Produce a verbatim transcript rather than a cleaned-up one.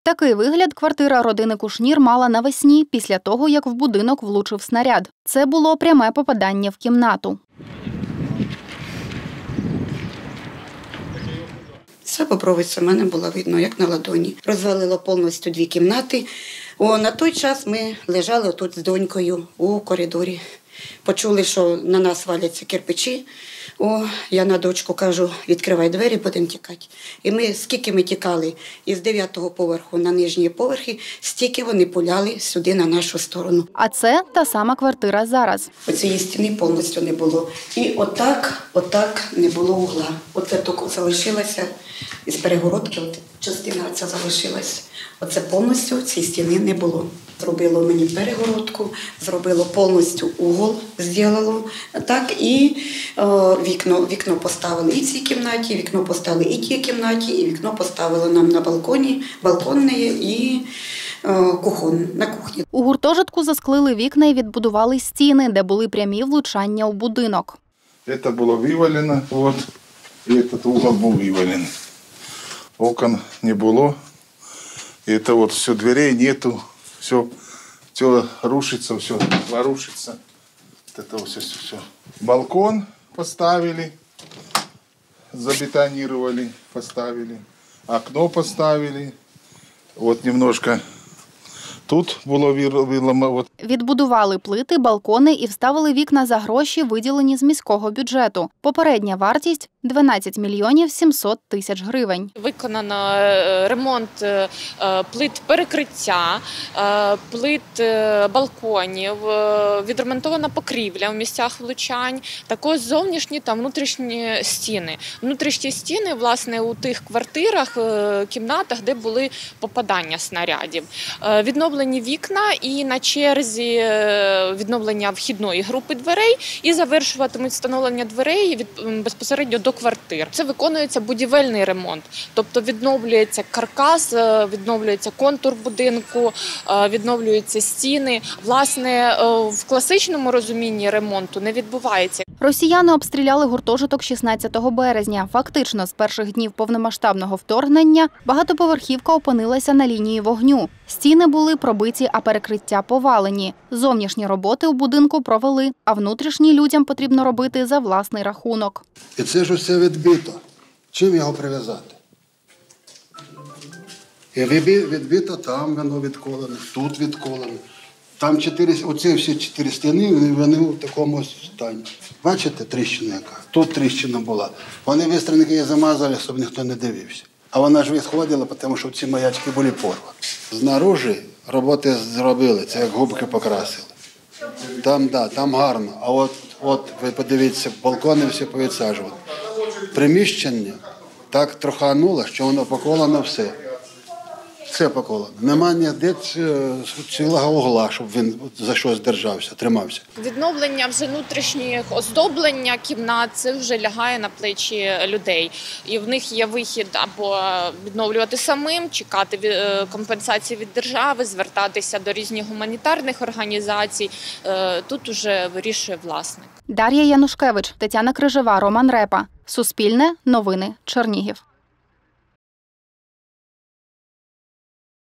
Такий вигляд квартира родини Кушнір мала навесні, після того, як в будинок влучив снаряд. Це було пряме попадання в кімнату. Це Бобровиця, в мене було видно, як на ладоні. Розвалило повністю дві кімнати. О, на той час ми лежали тут з донькою у коридорі. Почули, що на нас валяться кирпичі. О, я на дочку кажу, відкривай двері, будемо тікати. І ми, скільки ми тікали із дев'ятого поверху на нижні поверхи, стільки вони пуляли сюди на нашу сторону. А це та сама квартира зараз. Оцієї стіни повністю не було. І отак, отак не було угла. Оце тільки залишилося із перегородки, от частина ця залишилась. Оце повністю цієї стіни не було. Зробило мені перегородку, зробило повністю угол, зробило. Так, і о, вікно, вікно поставили і в цій кімнаті, вікно поставили і в тій кімнаті, і вікно поставили нам на балконі, балконне і о, кухон, на кухні. У гуртожитку засклили вікна і відбудували стіни, де були прямі влучання у будинок. Це було вивалено, от, і цей угол був вивалений. Окон не було, і це от все, дверей нету. Все, все рушится, все рушится. Вот это все, все, все. Балкон поставили, забетонировали, поставили. Окно поставили. Вот немножко тут було вилома. Відбудували плити, балкони і вставили вікна за гроші, виділені з міського бюджету. Попередня вартість – дванадцять мільйонів сімсот тисяч гривень. Виконано ремонт плит перекриття, плит балконів, відремонтована покрівля в місцях влучань, також зовнішні та внутрішні стіни. Внутрішні стіни, власне, у тих квартирах, кімнатах, де були попадання снарядів. Відновлені вікна і на черзі відновлення вхідної групи дверей і завершуватимуть встановлення дверей від, безпосередньо до квартир. Це виконується будівельний ремонт, тобто відновлюється каркас, відновлюється контур будинку, відновлюються стіни. Власне, в класичному розумінні ремонту не відбувається. Росіяни обстріляли гуртожиток шістнадцятого березня. Фактично, з перших днів повномасштабного вторгнення багатоповерхівка опинилася на лінії вогню. Стіни були пробиті, а перекриття повалені. Зовнішні роботи у будинку провели, а внутрішні людям потрібно робити за власний рахунок. І це ж усе відбито. Чим його прив'язати? І відбито там, воно відколене, тут відколене. Там чотири, оці всі чотири стіни, вони в такому стані. Бачите, тріщина яка? Тут тріщина була. Вони вистрілники її замазали, щоб ніхто не дивився. А вона ж відходила, тому що ці маячки були порвані. Знаружи роботи зробили, це як губки покрасили. Там, да, там гарно. А от, от ви подивіться, балкони всі повідсаджували. Приміщення так трохануло, що воно поколено все. Все поколено. Нема ніде цілого угла, щоб він за щось держався, тримався. Відновлення вже внутрішніх оздоблення кімнат, це вже лягає на плечі людей. І в них є вихід або відновлювати самим, чекати компенсації від держави, звертатися до різних гуманітарних організацій. Тут уже вирішує власник. Дар'я Янушкевич, Тетяна Крижева, Роман Репа. Суспільне, новини, Чернігів.